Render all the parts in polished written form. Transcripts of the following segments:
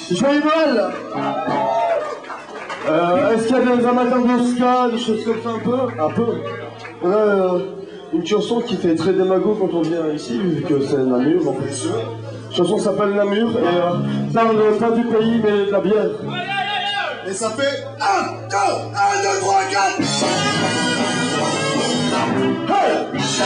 Joyeux Noël. Est-ce qu'il y a des amateurs de ska, des choses comme ça un peu? Un peu. On a une chanson qui fait très démago quand on vient ici, vu que c'est Namur en plus. La chanson s'appelle Namur et parle pas du pays mais de la bière. Et ça fait 1, 2, 1, 2, 3, 4. Hey!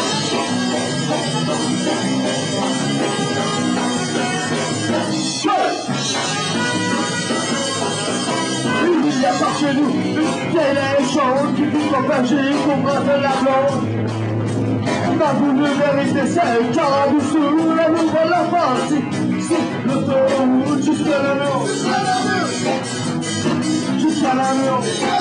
Il y a par chez nous une vieille chante qui vit en Belgique au bras de la blonde. On a voulu vériter celle car en dessous la nouvelle la partie. C'est l'autoroute jusqu'à la Mur. Jusqu'à la Mur.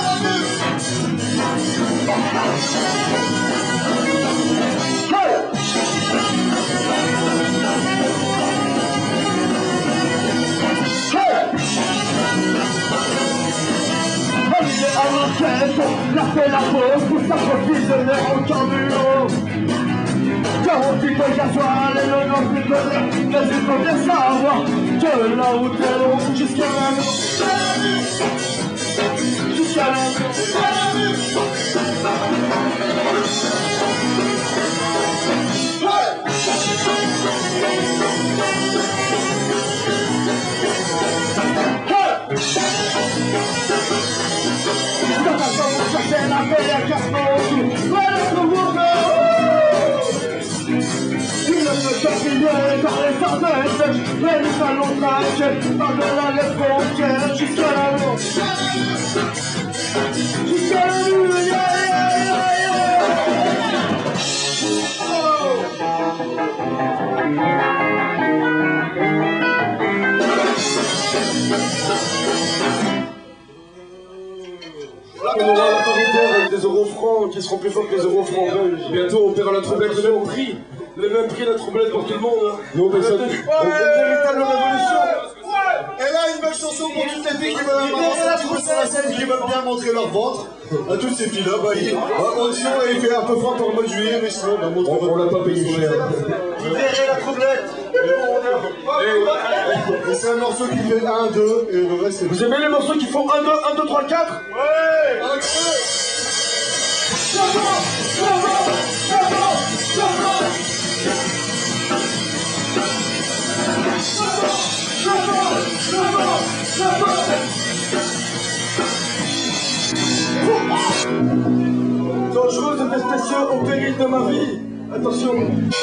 On a fait la pause pour s'approvisionner en carburo. 48 de gasoil et le nom plus donné. Mais il faut bien savoir que la route est longue jusqu'à la nuit. Jusqu'à la nuit. C'est la belle carte notre monde. Il ne peut pas prier dans les ardennes. Les salons traqués par-delà les frontières. Jusqu'à la nuit. Jusqu'à la nuit. On aura l'autorité avec des euros francs qui seront plus forts que les euros francs belges. Bientôt on paiera la troublette le même prix. Le même prix la troublette pour tout le monde. Hein. Non, mais ça, une véritable révolution. Et là, une belle chanson pour toutes les filles qui veulent avancer un petit peu sur la scène, qui veulent bien montrer leur ventre. À toutes ces filles-là, sinon il fait un peu froid pour le mois de juillet, mais sinon, on l'a pas payé cher. Libérez la troublette. Et c'est un morceau qui fait 1, 2, et le reste c'est... Vous aimez les morceaux qui font 1, 2, 1, 2, 3, 4? Ouais. Dangereux et spécieux au péril de ma vie. Attention.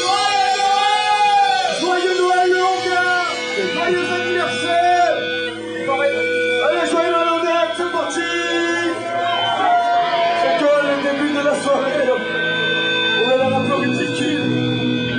Joyeux Noël, mon gars. Joyeux anniversaire. Allez, joyeux Noël, mon gars, c'est parti. C'est que le début de la soirée. On est dans la peu ridicule.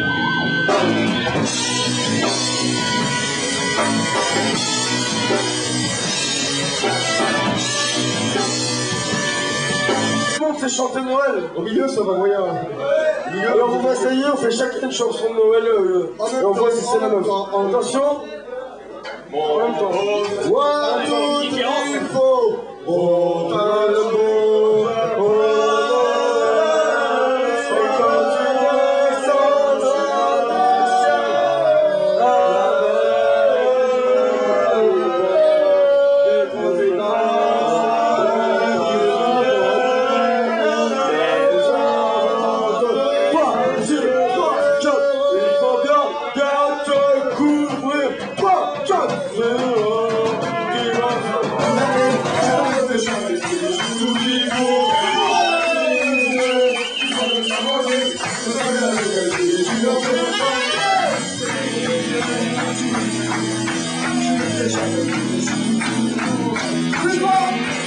C'est chanter Noël. Au milieu, ça va moyen. Alors on va essayer, on fait chacun une chanson de Noël et on voit si c'est la même. Attention. En même temps. 1, 2, 3, 4. C'est bon.